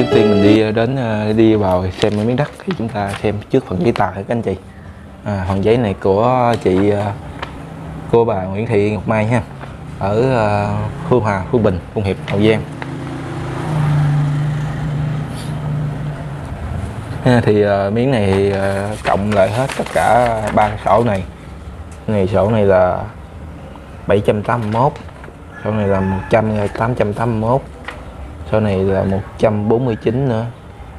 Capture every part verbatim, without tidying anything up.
tiên mình đi đến đi vào xem miếng đất thì chúng ta xem trước phần giấy tờ các anh chị. À, phần giấy này của chị cô bà Nguyễn Thị Ngọc Mai ha, ở Hương Hòa, Phú Bình, Phụng Hiệp, Hậu Giang. Ha, thì uh, miếng này thì, uh, cộng lại hết tất cả ba sổ này. Này sổ này là bảy trăm tám mươi mốt, sổ này là một trăm tám trăm tám mươi mốt, sổ này là một trăm bốn mươi chín nữa,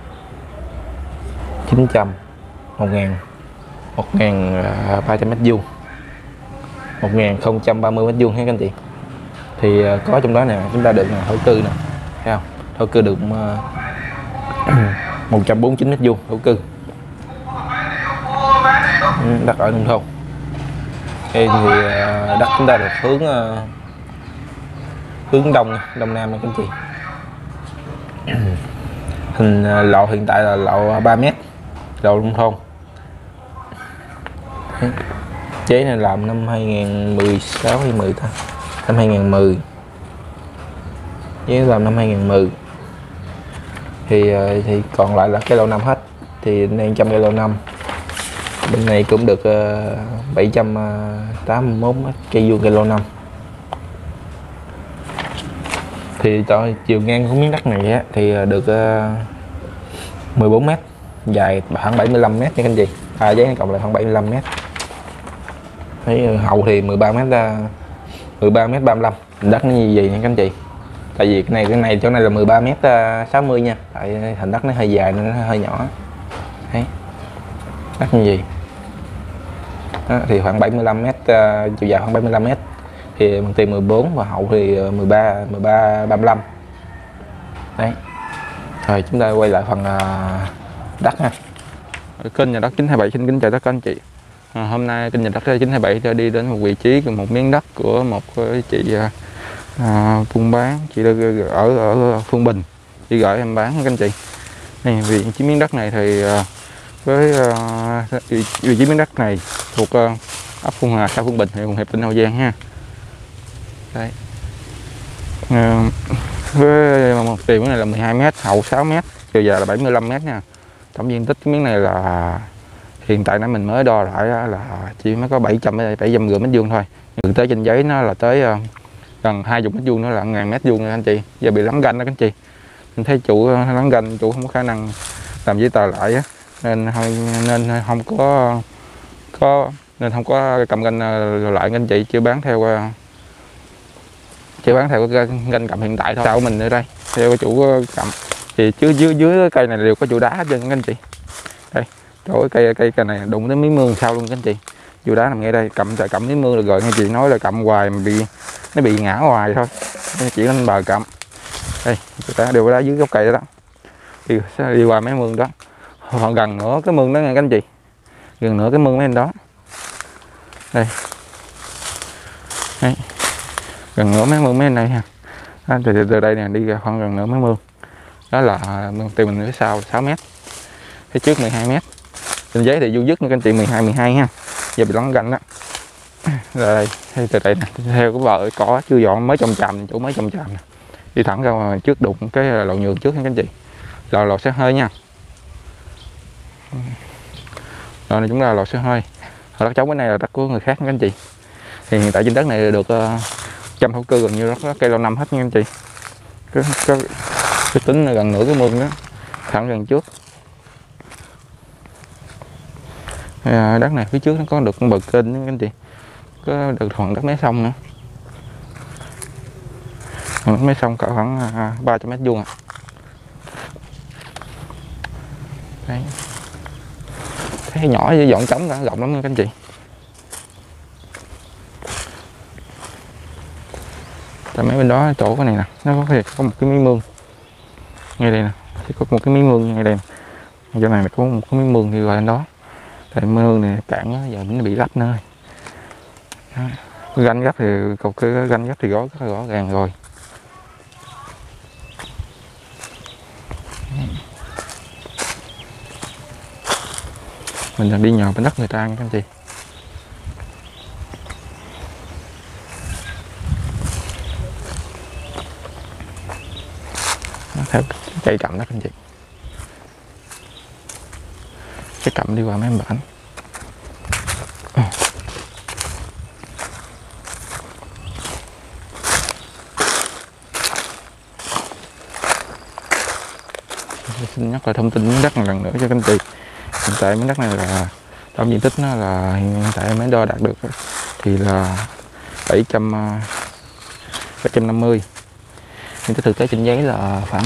chín trăm, một ngàn, một ngàn ba trăm mét vuông, một ngàn không trăm ba mươi mét vuông ha các anh chị. Thì uh, có trong đó nè chúng ta được nè thổ cư nè, thấy không? Thổ cư được uh, một trăm bốn mươi chín mét vuông thổ cư, đất ở nông thôn. Đây thì đất chúng ta được hướng hướng đông đông nam các anh chị. Hình lộ hiện tại là lộ ba mét, lộ nông thôn. Chế này làm năm hai nghìn mười sáu hay mười ta, năm hai nghìn mười, chế làm năm hai nghìn mười. Thì thì còn lại là cái lô năm hết, thì đang trong cái lô năm. Bên này cũng được uh, bảy trăm tám mươi mốt mét cây vuông cây lô năm. Thì tại chiều ngang của miếng đất này á, thì được uh, mười bốn mét, dài khoảng bảy mươi lăm mét nha các anh chị. À, giấy cộng lại khoảng bảy mươi lăm mét. Thấy hậu thì mười ba mét, mười ba mét ba mươi lăm. Đất nó như vậy nha các anh chị. Tại vì cái này cái này chỗ này là mười ba mét sáu mươi nha. Tại thành đất nó hơi dài nên nó hơi nhỏ. Thấy đất như vậy. Đó, thì khoảng bảy mươi lăm mét, uh, chiều dài khoảng bảy mươi lăm mét. Thì bằng tiền mười bốn và hậu thì mười ba, mười ba, ba mươi lăm. Đấy. Rồi chúng ta quay lại phần uh, đất ha. Kênh Nhà Đất chín hai bảy xin kính chào tất cả anh chị. À, hôm nay kênh Nhà Đất chín hai bảy đã đi đến một vị trí một miếng đất của một chị uh, buôn bán, chị ở ở Phương Bình, chị gửi em bán các anh chị. Này, vị trí miếng đất này thì uh, với uh, vị, vị trí miếng đất này thuộc uh, ấp Phương Hòa, xã Phương Bình, huyện Phụng Hiệp, tỉnh Hậu Giang ha. Đấy. Uh, với một tiền này là mười hai mét, hậu sáu mét, chiều dài là bảy mươi lăm mét nha. Tổng diện tích cái miếng này là hiện tại nãy mình mới đo lại là chỉ mới có bảy trăm đến bảy trăm rưỡi mét vuông thôi. Thực tế trên giấy nó là tới uh, gần hai mươi mét vuông, nữa là ngàn mét vuông nha anh chị. Giờ bị lắng ganh đó các anh chị. Mình thấy chủ lắng ganh, chủ không có khả năng làm giấy tờ lại á, nên nên không có có nên không có cầm ganh lại anh chị, chưa bán theo chưa bán theo cái ganh cầm hiện tại thôi. Sau mình ở đây theo chủ cầm thì chứ dưới dưới cây này đều có trụ đá hết trơn các anh chị. Đây chỗ cây cây cây này đụng tới miếng mương sau luôn các anh chị, trụ đá nằm ngay đây, cầm tại cầm miếng mương là rồi. Anh chị nói là cầm hoài mà bị nó bị ngã hoài thôi, nên chỉ lên bờ cầm. Đây trụ đá đều có đá dưới gốc cây đó, đó. Đi, đi qua mấy mương đó, họ gần nữa cái mương đó nha các anh chị, gần nữa cái mương mấy anh đó. Đây. Đấy. Gần nữa mấy mương mấy anh này ha. À, từ, từ đây nè đi ra khoảng gần nữa mấy mương. Đó là tiền mình phía sau sáu mét, phía trước mười hai mét. Trên giấy thì du dứt các anh chị mười hai mười hai ha. Giờ bị lắng ganh đó. Rồi đây, từ đây nè, theo cái vợ có chưa dọn mới trồng tràm, chỗ mới trồng tràm nè. Đi thẳng ra trước đụng cái lò nhường trước nha các anh chị. Lò lò xe hơi nha. Rồi này chúng ta là lò xe hơi. Đất trống cái này là đất của người khác nha các anh chị. Thì hiện tại trên đất này được uh, trăm thổ cư gần như đó, cây lâu năm hết nha anh chị. Cái, cái, cái tính là gần nửa cái mương đó, thẳng gần trước. À, đất này phía trước nó có được con bờ kênh nha các anh chị, có được khoảng đất mé sông nữa. Đất mé sông cỡ khoảng uh, ba trăm mét vuông à. Đấy. Thấy nhỏ với dọn trống đã rộng lắm nha các anh chị. Tại mấy bên đó chỗ cái này nè, nó có thể có một cái miếng mương ngay đây nè, chỉ có một cái miếng mương ngay đây nè. Chỗ này có một cái miếng mương thì vào bên đó. Tại mương này cạn đó, giờ nó bị lấp nơi. Ganh gấp thì cầu cái ganh gấp thì rõ rất là rõ ràng rồi. Mình đang đi nhờ bên đất người ta nha các anh chị. Theo Chạy chậm đó anh chị, cái cặm đi qua mấy bản. Xin nhắc lại thông tin miếng đất một lần nữa cho các anh chị. Hiện tại miếng đất này là tổng diện tích nó là hiện tại mới đo đạt được thì là bảy trăm bảy trăm năm mươi, nhưng cái thực tế trên giấy là khoảng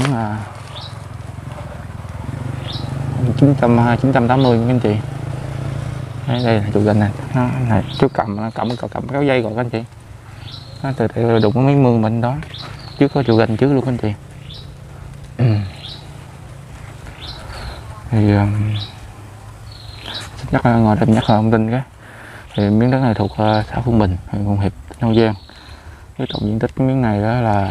chín trăm chín trăm tám mươi các anh chị. Đây, đây là trụ gành này, nó này chú cầm cầm cầm kéo dây rồi các anh chị. Nó từ từ đụng cái miếng mương bên đó, trước có trụ gành trước luôn các anh chị. Ừ. Thì um, nhắc ngồi đây nhắc lại thông tin cái thì miếng đất này thuộc uh, xã Phương Bình, huyện Phụng Hiệp, Hậu Giang. Cái tổng diện tích cái miếng này đó là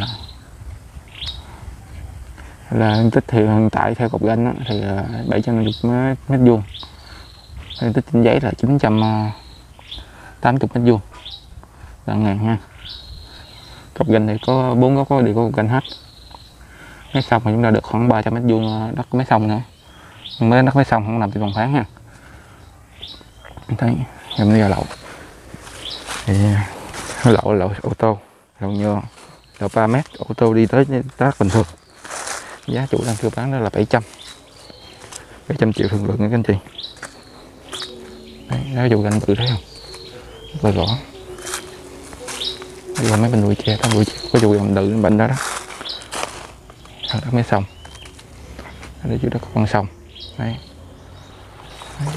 là diện tích thì hiện tại theo cọc ganh đó, thì uh, bảy trăm năm mươi mét vuông, diện tích trên giấy là chín trăm tám mươi mét vuông là ngàn ha. Cọc ganh thì có bốn góc có đều có cọc ganh hết. Mấy sông thì chúng ta được khoảng ba trăm mét vuông đất mấy sông nữa, nhưng mới đất mấy sông không nằm trên vòng phán ha. Thấy em đi vào lậu thì lậu lậu ô tô lậu nhựa lậu ba mét, ô tô đi tới tác bình thường. Giá chủ đang kêu bán đó là bảy trăm bảy trăm triệu thương lượng các anh chị. Đấy, đó dù ganh bự thấy không, rất là rõ. Đây là mấy bên đùi tre, đùi tre có dù ganh bự bệnh đó đó. Đó mới xong. Đây chỗ đó có con sông. Đấy. Đấy.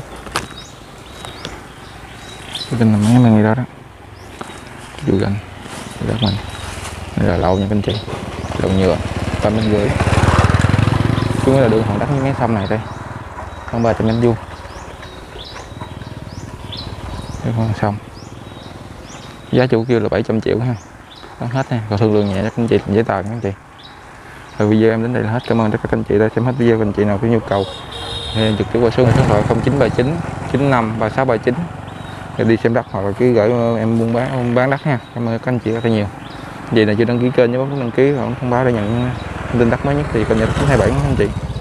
Cái bên là mấy người đó đó. Dù ganh đất mình. Đây là lậu nha các anh chị. Lậu nhựa ba mét rưỡi. Chúng là đường hòn đất mấy sông này đây. Khoảng ba trăm mét vuông. Đây con sông. Giá chủ kêu là bảy trăm triệu ha. Bán hết nha, còn thương lượng nhẹ cho các anh chị giấy tờ các anh chị. Rồi video em đến đây là hết. Cảm ơn tất cả các anh chị đã xem hết video. Các anh chị nào có nhu cầu thì trực tiếp qua số điện thoại không chín ba chín chín năm ba sáu ba chín để đi xem đất hoặc là cứ gửi em buôn bán bán đất ha. Cảm ơn các anh chị rất là nhiều. Vậy là chưa đăng ký kênh nhớ bấm đăng ký hoặc thông báo để nhận thông tin đất mới nhất thì cập nhật chín hai bảy các anh chị.